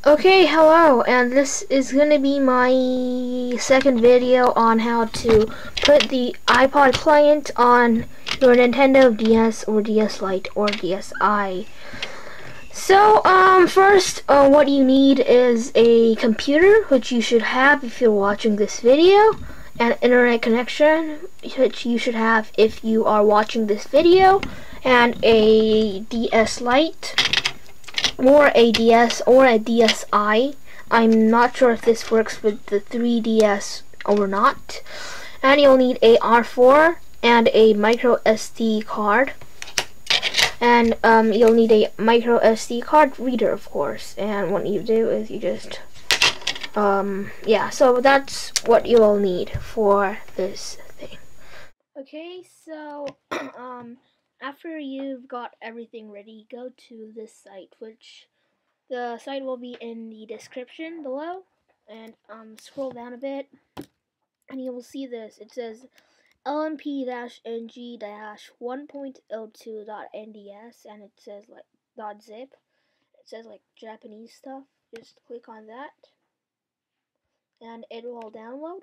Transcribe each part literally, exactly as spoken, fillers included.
Okay, hello, and this is going to be my second video on how to put the iPod client on your Nintendo D S or D S Lite or D S i. So, um, first, uh, what you need is a computer, which you should have if you're watching this video, and internet connection, which you should have if you are watching this video, and a D S Lite, or a D S or a D S i. I'm not sure if this works with the three D S or not. And you'll need a R four and a micro S D card. And um, you'll need a micro S D card reader, of course. And what you do is you just, um, yeah, so that's what you'll need for this thing. Okay, so, um, after you've got everything ready, go to this site, which the site will be in the description below, and um, scroll down a bit, and you will see this. It says L M P N G one point oh two dot N D S, and it says like .zip. It says like Japanese stuff. Just click on that, and it will download.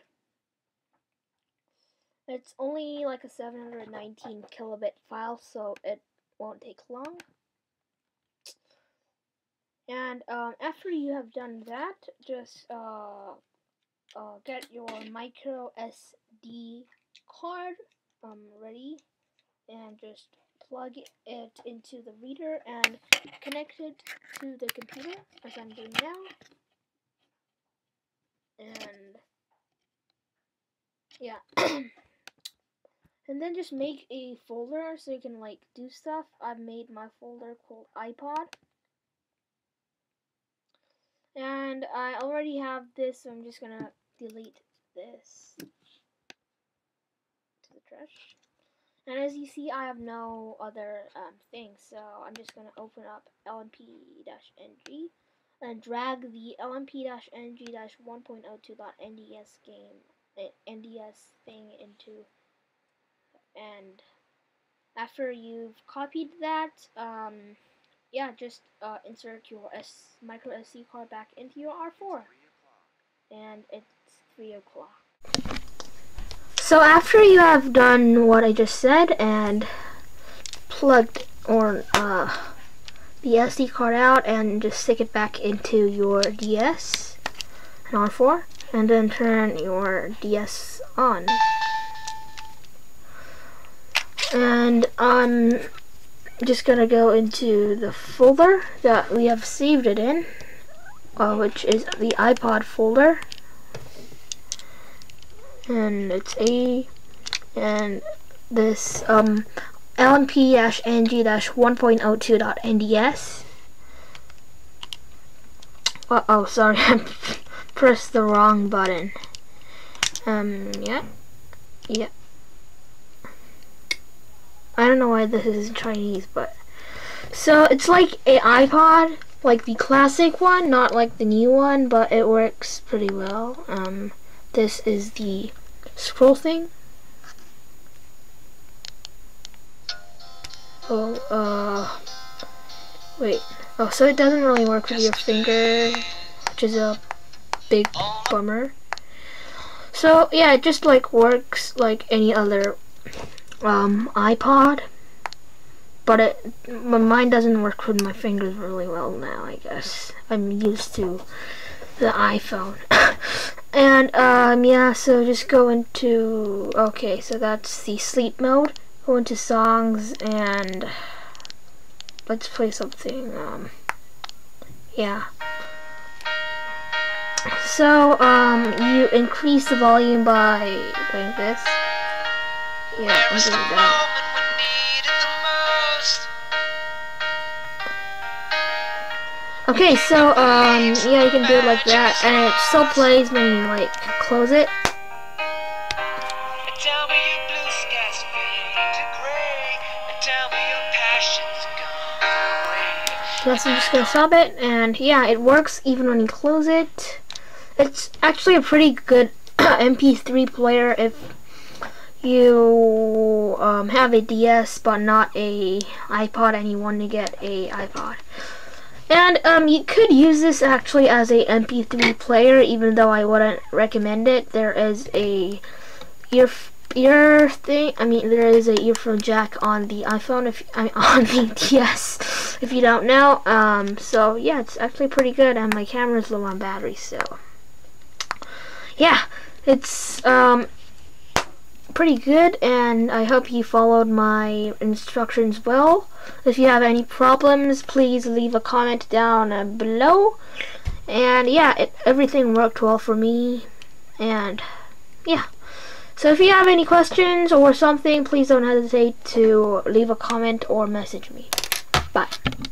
It's only like a seven hundred nineteen kilobit file, so it won't take long. And um, after you have done that, just uh, uh, get your micro S D card um, ready, and just plug it into the reader and connect it to the computer, as I'm doing now. And yeah. And then just make a folder so you can like do stuff. I've made my folder called iPod. And I already have this, so I'm just gonna delete this to the trash. And as you see, I have no other um, things, so I'm just gonna open up L M P N G and drag the L M P N G one point oh two dot N D S game, N D S thing into. And after you've copied that, um, yeah, just uh, insert your S micro S D card back into your R four, and it's three o'clock. So after you have done what I just said and plugged or uh, the S D card out and just stick it back into your D S and R four, and then turn your D S on. And I'm just gonna go into the folder that we have saved it in, uh, which is the iPod folder, and it's A, and this um, L M P N G one point oh two dot N D S. Uh oh, sorry, I pressed the wrong button. Um, yeah, yeah. I don't know why this is in Chinese, but so it's like a iPod, like the classic one, not like the new one, but it works pretty well. Um, this is the scroll thing. Oh, uh, wait. Oh, so it doesn't really work with your finger, which is a big bummer. So yeah, it just like works like any other um iPod, but it mine doesn't work with my fingers really well now. I guess I'm used to the iPhone. And um yeah, so just go into, okay, so that's the sleep mode. Go into songs and let's play something. Um yeah, so um you increase the volume by doing this. Yeah, I'm doing that. Okay, so um yeah, you can do it like that, and it still plays when you like close it. Yes, I'm just gonna stop it, and yeah, it works even when you close it. It's actually a pretty good M P three player if you um, have a D S but not a iPod and you want to get a iPod. And um, you could use this actually as a M P three player, even though I wouldn't recommend it. There is a ear ear thing. I mean, there is a earphone jack on the iPhone. If I mean, on the D S, if you don't know. Um, so yeah, it's actually pretty good, and my camera's low on battery, so yeah, it's um pretty good, and I hope you followed my instructions well. If you have any problems, please leave a comment down uh, below. And yeah, it, everything worked well for me, and yeah. So if you have any questions or something, please don't hesitate to leave a comment or message me. Bye.